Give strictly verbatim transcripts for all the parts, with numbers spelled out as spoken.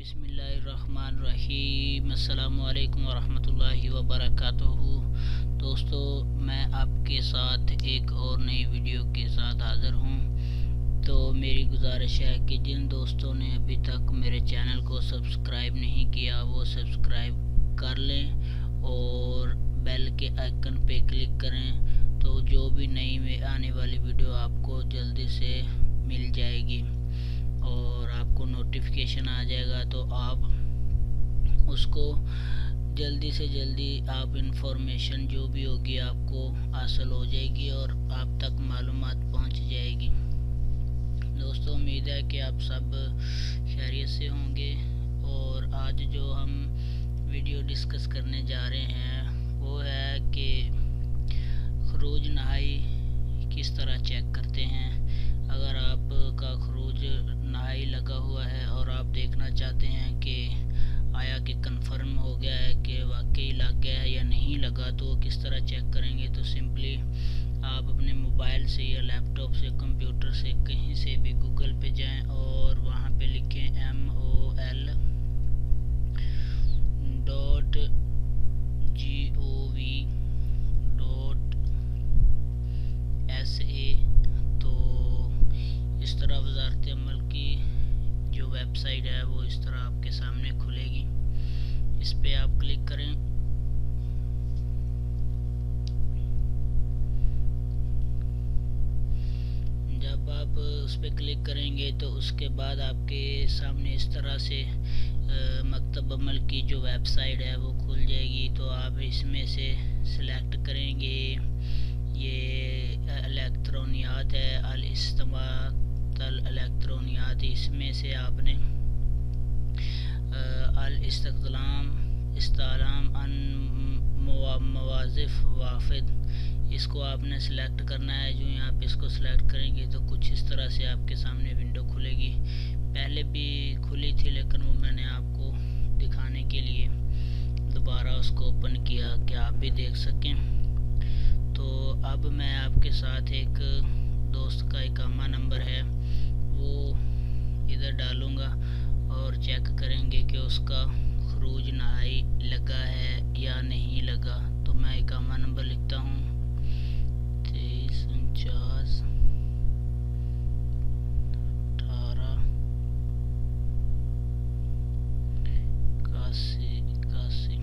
बिस्मिल्लाहिर्रहमानिर्रहीम। अस्सलामुअलैकुम वरहमतुल्लाहि वबरकातुहू। दोस्तों, मैं आपके साथ एक और नई वीडियो के साथ हाज़िर हूँ। तो मेरी गुजारिश है कि जिन दोस्तों ने अभी तक मेरे चैनल को सब्सक्राइब नहीं किया वो सब्सक्राइब कर लें और बेल के आइकन पे क्लिक करें, तो जो भी नई में आने वाली वीडियो आपको जल्दी से मिल जाएगी और आपको नोटिफिकेशन आ जाएगा, तो आप उसको जल्दी से जल्दी आप इंफॉर्मेशन जो भी होगी आपको हासिल हो जाएगी और आप तक मालूमात पहुंच जाएगी। दोस्तों, उम्मीद है कि आप सब खैरियत से होंगे और आज जो हम वीडियो डिस्कस करने जा रहे हैं वो है कि खरूज नहाई किस तरह चेक करते हैं। अगर आपका खरूज नहाई लगा हुआ है और आप देखना चाहते हैं कि आया कि कंफर्म हो गया है कि वाकई लग गया है या नहीं लगा, तो किस तरह चेक करेंगे। तो सिंपली आप अपने मोबाइल से या लैपटॉप से कंप्यूटर से कहीं से भी गूगल पे जाएं और वहाँ पे लिखें M O L dot G O V dot S A. तो इस तरह वजारत अमल की जो वेबसाइट है वो इस तरह आपके सामने खुलेगी। इस पे आप क्लिक करें। जब आप उस पे क्लिक करेंगे तो उसके बाद आपके सामने इस तरह से मकतब अमल की जो वेबसाइट है वो खुल जाएगी। तो आप इसमें से सिलेक्ट करेंगे, ये इलेक्ट्रॉनियात है, अल इस्तेमाल इलेक्ट्रॉनियात, इसमें से आपने अल इस्तलाम इस्तालाम अन मवाजिफ वाफिद, इसको आपने सिलेक्ट करना है। जो यहाँ पे इसको सिलेक्ट करेंगे तो कुछ इस तरह से आपके सामने विंडो खुलेगी। पहले भी खुली थी लेकिन वो मैंने आपको दिखाने के लिए दोबारा उसको ओपन किया कि आप भी देख सकें। तो अब मैं आपके साथ एक दोस्त का इकामा नंबर है वो इधर डालूँगा और चेक करेंगे कि उसका खरूज नहाई लगा है या नहीं लगा। तो मैं इकामा नंबर लिखता हूँ तेईस उनचास अठारह इक्यासी इक्यासी।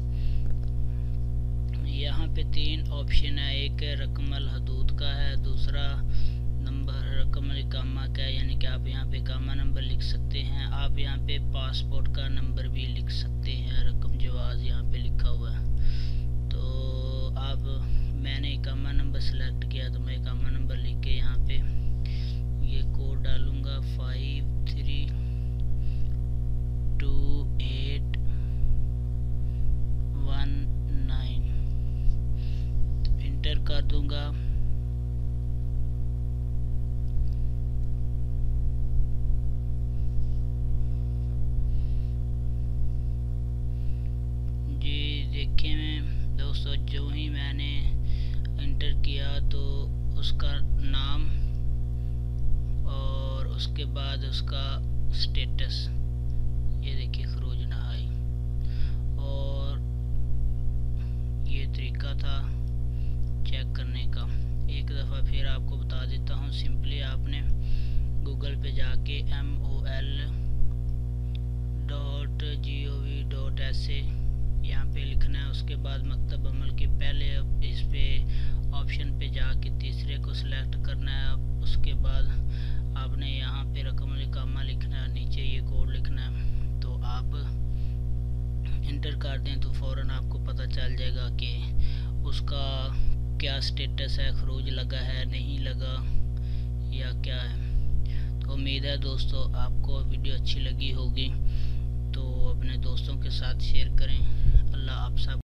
यहाँ पे तीन ऑप्शन है, एक है रकमल हदूद का है, दूसरा नंबर रकम इकामा का है, यानी कि आप यहाँ पे इकामा नंबर लिख सकते हैं। आप यहाँ पे पासपोर्ट का नंबर भी लिख सकते हैं, रकम जवाज यहाँ पे लिखा हुआ है। तो आप मैंने इकामा नंबर सेलेक्ट किया तो मैं इकामा नंबर लिख के यहाँ पे ये कोड डालूँगा five three two eight one nine, enter कर दूँगा। देखें मैं दोस्तों, जो ही मैंने इंटर किया तो उसका नाम और उसके बाद उसका स्टेटस, ये देखिए खरूज नहाई, और ये तरीका था चेक करने का। एक दफ़ा फिर आपको बता देता हूँ। सिंपली आपने गूगल पे जाके M O L dot G O V dot S A यहाँ पे लिखना है। उसके बाद मकतब अमल के पहले इस पे ऑप्शन पे जाके तीसरे को सिलेक्ट करना है। उसके बाद आपने यहाँ पे रकम इकामा लिखना है, नीचे ये कोड लिखना है। तो आप इंटर कर दें तो फ़ौरन आपको पता चल जाएगा कि उसका क्या स्टेटस है, खरूज लगा है नहीं लगा या क्या है। तो उम्मीद है दोस्तों आपको वीडियो अच्छी लगी होगी, तो अपने दोस्तों के साथ शेयर करें। अल्लाह आप सब